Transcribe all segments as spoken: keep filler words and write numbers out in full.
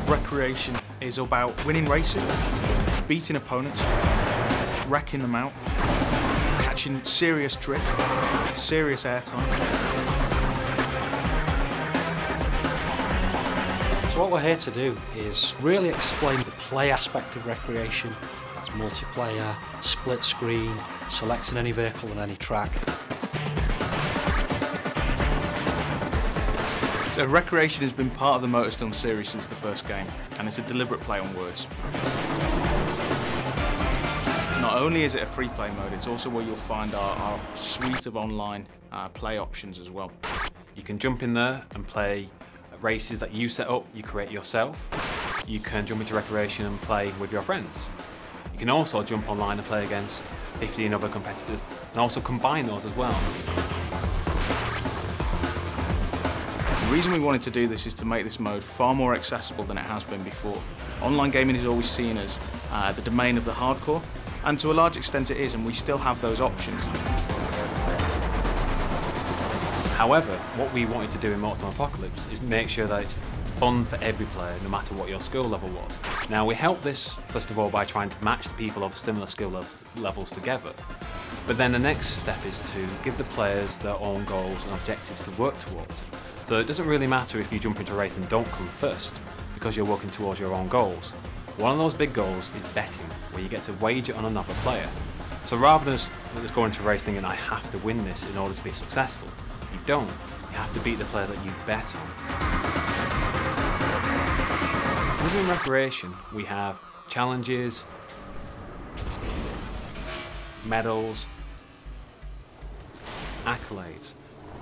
Recreation is about winning races, beating opponents, wrecking them out, catching serious drift, serious airtime. So what we're here to do is really explain the play aspect of Recreation. That's multiplayer, split screen, selecting any vehicle on any track. So Recreation has been part of the MotorStorm series since the first game, and it's a deliberate play on words. Not only is it a free play mode, it's also where you'll find our, our suite of online uh, play options as well. You can jump in there and play races that you set up, you create yourself. You can jump into Recreation and play with your friends. You can also jump online and play against fifteen other competitors, and also combine those as well. The reason we wanted to do this is to make this mode far more accessible than it has been before. Online gaming is always seen as uh, the domain of the hardcore, and to a large extent it is, and we still have those options. However, what we wanted to do in MotorStorm Apocalypse is make sure that it's fun for every player, no matter what your skill level was. Now, we helped this, first of all, by trying to match the people of similar skill levels, levels together. But then the next step is to give the players their own goals and objectives to work towards. So it doesn't really matter if you jump into a race and don't come first, because you're working towards your own goals. One of those big goals is betting, where you get to wager on another player. So rather than just go into a race thinking, I have to win this in order to be successful, you don't. You have to beat the player that you bet on. Within Recreation, we have challenges, medals, accolades.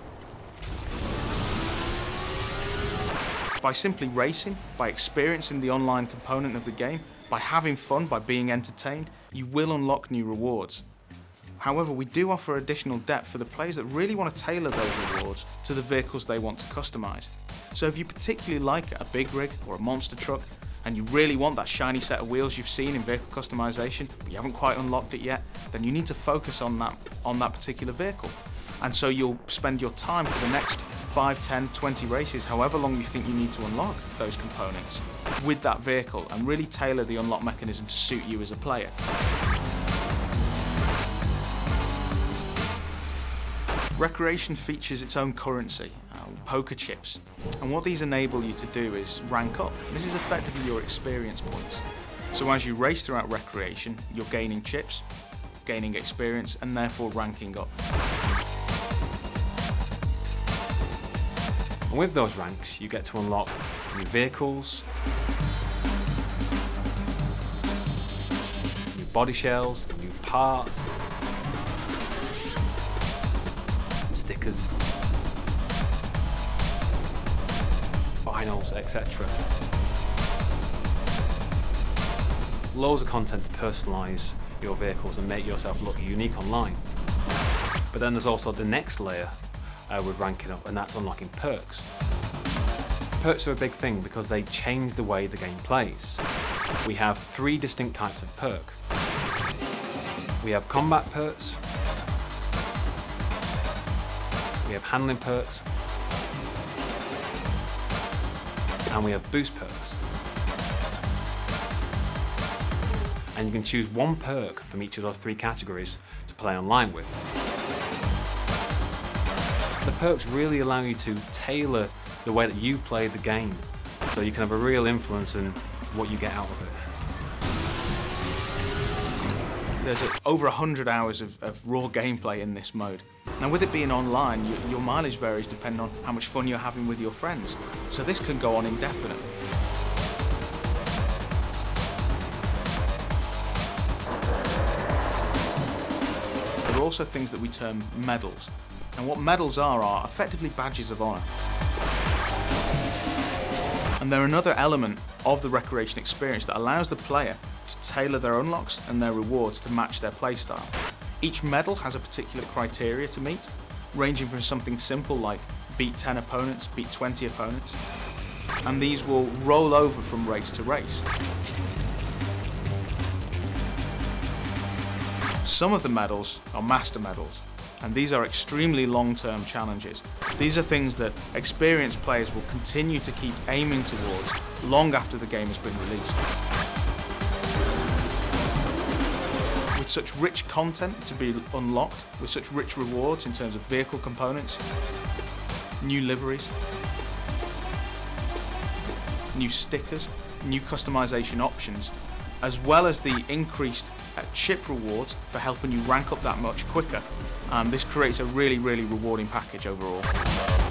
By simply racing, by experiencing the online component of the game, by having fun, by being entertained, you will unlock new rewards. However, we do offer additional depth for the players that really want to tailor those rewards to the vehicles they want to customise. So if you particularly like a big rig or a monster truck, and you really want that shiny set of wheels you've seen in vehicle customisation, but you haven't quite unlocked it yet, then you need to focus on that, on that particular vehicle. And so you'll spend your time for the next five, ten, twenty races, however long you think you need to unlock those components, with that vehicle, and really tailor the unlock mechanism to suit you as a player. Recreation features its own currency, uh, poker chips, and what these enable you to do is rank up. This is effectively your experience points. So as you race throughout Recreation, you're gaining chips, gaining experience, and therefore ranking up. And with those ranks, you get to unlock new vehicles, new body shells, new parts, stickers, vinyls, et cetera. Loads of content to personalise your vehicles and make yourself look unique online. But then there's also the next layer uh, with ranking up, and that's unlocking perks. Perks are a big thing because they change the way the game plays. We have three distinct types of perk. We have combat perks, we have handling perks, and we have boost perks. And you can choose one perk from each of those three categories to play online with. The perks really allow you to tailor the way that you play the game, so you can have a real influence in what you get out of it. There's a, over one hundred hours of, of raw gameplay in this mode. Now with it being online, you, your mileage varies depending on how much fun you're having with your friends, so this can go on indefinitely. There are also things that we term medals, and what medals are are effectively badges of honour. And they're another element of the Recreation experience that allows the player to tailor their unlocks and their rewards to match their playstyle. Each medal has a particular criteria to meet, ranging from something simple like beat ten opponents, beat twenty opponents, and these will roll over from race to race. Some of the medals are master medals, and these are extremely long-term challenges. These are things that experienced players will continue to keep aiming towards long after the game has been released. With such rich content to be unlocked, with such rich rewards in terms of vehicle components, new liveries, new stickers, new customization options, as well as the increased uh, chip rewards for helping you rank up that much quicker. Um, this creates a really, really rewarding package overall.